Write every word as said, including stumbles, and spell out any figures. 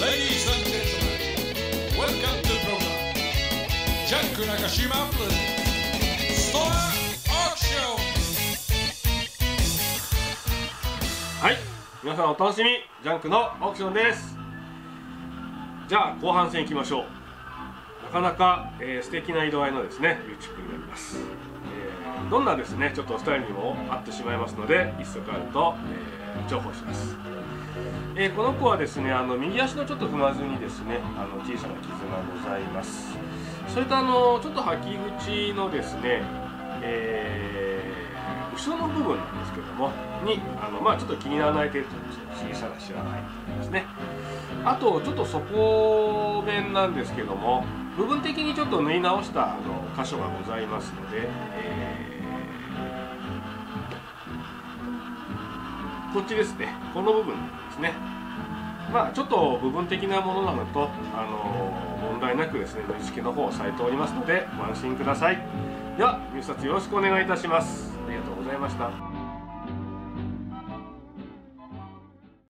Ladies and gentlemen, welcome to the program. ジャンク中島プレゼンツストアオークション。 はい、皆さんお楽しみ、ジャンクのオークションです。じゃあ後半戦いきましょう。なかなか、えー、素敵な色合いのですねリューチップになります。えー、どんなですねちょっとスタイルにも合ってしまいますので、一足あると、えー、重宝します。えー、この子はですねあの右足のちょっと踏まずにですねあの小さな傷がございます。それとあのちょっと履き口のですね、えー、後ろの部分なんですけどもにあの、まあ、ちょっと気にならない程度の小さなシワが入っていますね。あとちょっと底面なんですけども部分的にちょっと縫い直したあの箇所がございますので、えー、こっちですね、この部分ですね。まあちょっと部分的なものなのとあの問題なくですね縫い付けの方をされておりますのでご安心ください。では入札よろしくお願いいたします。ありがとうございました。